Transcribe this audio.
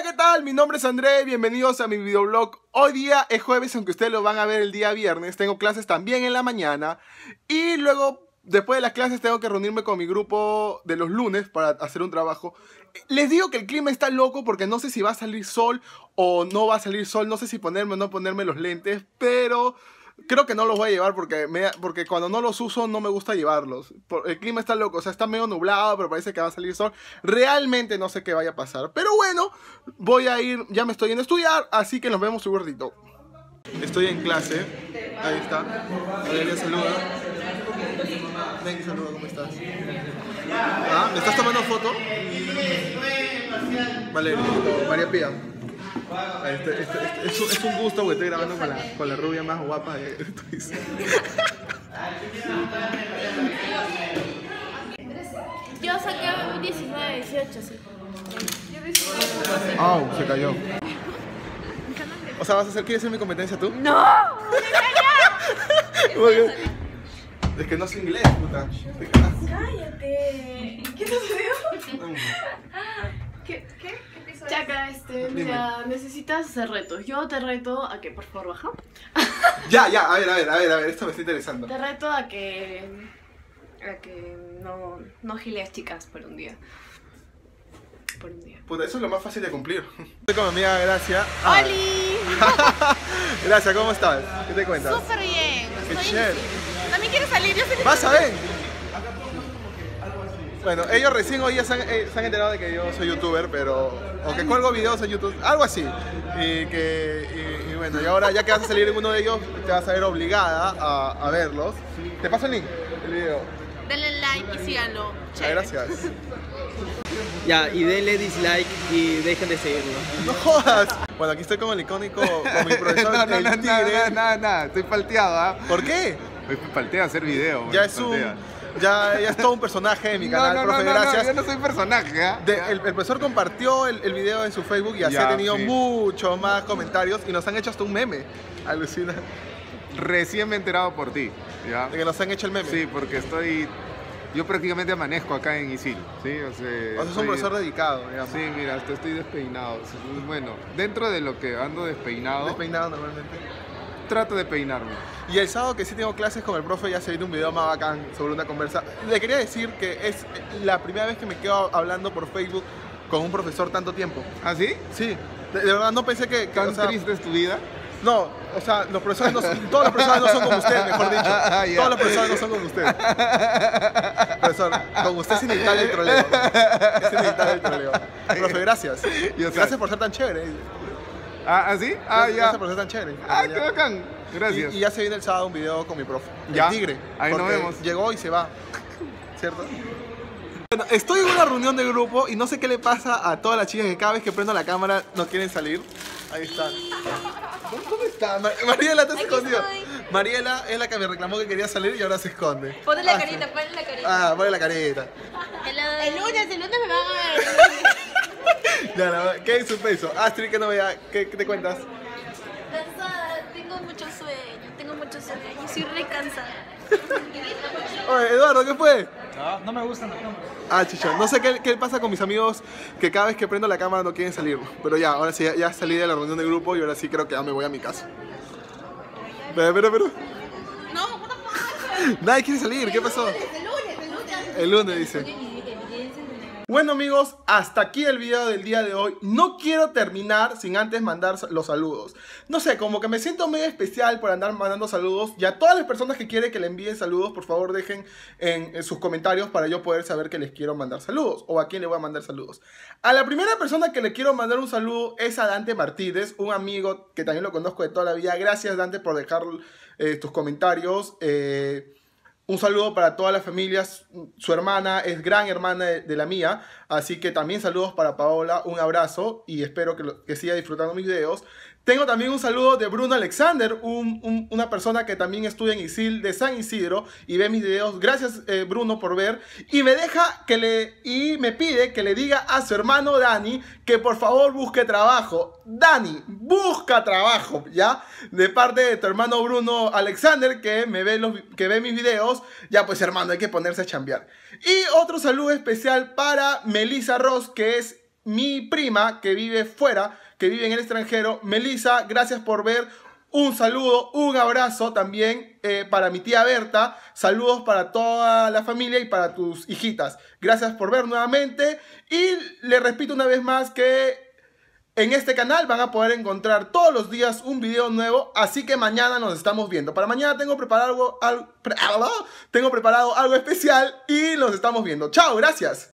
Hola, ¿qué tal? Mi nombre es André, bienvenidos a mi videoblog. Hoy día es jueves, aunque ustedes lo van a ver el día viernes. Tengo clases también en la mañana. Y luego, después de las clases, tengo que reunirme con mi grupo de los lunes para hacer un trabajo. Les digo que el clima está loco porque no sé si va a salir sol o no va a salir sol. No sé si ponerme o no ponerme los lentes, pero creo que no los voy a llevar porque cuando no los uso no me gusta llevarlos. El clima está loco, o sea, está medio nublado, pero parece que va a salir sol. Realmente no sé qué vaya a pasar. Pero bueno, voy a ir, ya me estoy yendo a estudiar, así que nos vemos un ratito. Estoy en clase, ahí está. Valeria saluda. Ven, saluda, ¿cómo estás? Ah, ¿me estás tomando foto? Valeria, María Pía. Es un gusto porque estoy grabando con la rubia más guapa de Twitch. Yo saqué un 19, 18, sí. ¡Au! Se cayó. O sea, ¿quieres hacer mi competencia tú? ¡No! Es que no sé inglés, puta. ¡Cállate! ¿Qué te sucedió? ¿Qué episodio? Chaca, mira, necesitas hacer retos. Yo te reto a que, por favor, baja. Ya, a ver, esto me está interesando. Te reto a que no gileas chicas por un día. Puta, eso es lo más fácil de cumplir. Estoy con mi amiga Gracia. ¡Holi! Gracia, ¿cómo estás? ¿Qué te cuentas? ¡Súper bien! ¡Qué chévere! ¿También quieres salir? Yo sé. ¡Vas a ver! Bueno, ellos recién hoy ya se han enterado de que yo soy youtuber, o que cuelgo videos en YouTube, algo así. Y bueno, y ahora ya que vas a salir en uno de ellos, te vas a ver obligada a verlos. Te paso el link, el video. Denle like y síganlo. Gracias. Ya, y denle dislike y dejen de seguirlo. ¡No jodas! Bueno, aquí estoy con el icónico, con mi profesor el Tigre. Nada, estoy palteado, ¿ah? ¿Por qué? Estoy palteado a hacer video. Ya es ya es todo un personaje de mi canal, profe, gracias. Yo no soy personaje, ¿ah? El profesor compartió el video en su Facebook y así ha tenido muchos más comentarios y nos han hecho hasta un meme. Alucina. Recién me he enterado por ti, ¿ya? De que nos han hecho el meme. Sí, porque yo prácticamente amanezco acá en Isil, ¿sí? O sea, es un profesor dedicado, digamos. Sí, mira, hasta estoy despeinado. Bueno, dentro de lo que ando despeinado... Despeinado normalmente. Trato de peinarme. Y el sábado que sí tengo clases con el profe ya se viene un video más bacán sobre una conversa. Le quería decir que es la primera vez que me quedo hablando por Facebook con un profesor tanto tiempo. ¿Ah, sí? Sí, de verdad no pensé que ¿Tan triste es tu vida? No, o sea, los profesores todos los profesores no son como usted, mejor dicho. Todos los profesores no son como usted. Profesor, con usted es inevitable el troleo. Es inevitable el troleo. Profe, gracias. Gracias por ser tan chévere. ¿Ah, sí? Gracias por ser tan chévere. Qué bacán. Gracias. Y ya se viene el sábado un video con mi profe. ¿Ya? El Tigre. Ahí nos vemos. Llegó y se va. ¿Cierto? Bueno, estoy en una reunión de grupo y no sé qué le pasa a todas las chicas que cada vez que prendo la cámara no quieren salir. Ahí están. ¿Dónde está? Mariela te escondió. Mariela es la que me reclamó que quería salir y ahora se esconde. Ponle la carita, ponle la carita. Ah, ponle la careta. El lunes me van a ver. Ya, ¿qué es su peso? Astrid, ¿qué novedad? ¿Qué te cuentas? Cansada, tengo mucho sueño, soy re cansada. Oye, Eduardo, ¿qué fue? No me gustan las cámaras. Ah, chicho, no sé qué pasa con mis amigos que cada vez que prendo la cámara no quieren salir. Pero ya, ahora sí, ya salí de la reunión de grupo y ahora sí creo que ya me voy a mi casa. Pero. No, what the fuck? Nadie quiere salir, ¿qué pasó? El lunes, dice. Bueno amigos, hasta aquí el video del día de hoy. No quiero terminar sin antes mandar los saludos. No sé, como que me siento medio especial por andar mandando saludos. Y a todas las personas que quieren que le envíen saludos, por favor dejen en sus comentarios para yo poder saber que les quiero mandar saludos o a quién le voy a mandar saludos. A la primera persona que le quiero mandar un saludo es a Dante Martínez, un amigo que también lo conozco de toda la vida. Gracias Dante por dejar tus comentarios. Un saludo para todas las familias. Su hermana es gran hermana de la mía. Así que también saludos para Paola. Un abrazo y espero que siga disfrutando mis videos. Tengo también un saludo de Bruno Alexander, una persona que también estudia en Isil de San Isidro y ve mis videos. Gracias Bruno por ver. Y me pide que le diga a su hermano Dani que por favor busque trabajo. Dani, busca trabajo, ¿ya? De parte de tu hermano Bruno Alexander que ve mis videos. Ya pues hermano, hay que ponerse a chambear. Y otro saludo especial para Melissa Ross, que es mi prima que vive fuera, que vive en el extranjero. Melissa, gracias por ver. Un saludo, un abrazo también para mi tía Berta. Saludos para toda la familia y para tus hijitas. Gracias por ver nuevamente. Y le repito una vez más que en este canal van a poder encontrar todos los días un video nuevo. Así que mañana nos estamos viendo. Para mañana tengo preparado algo especial y nos estamos viendo. Chao, gracias.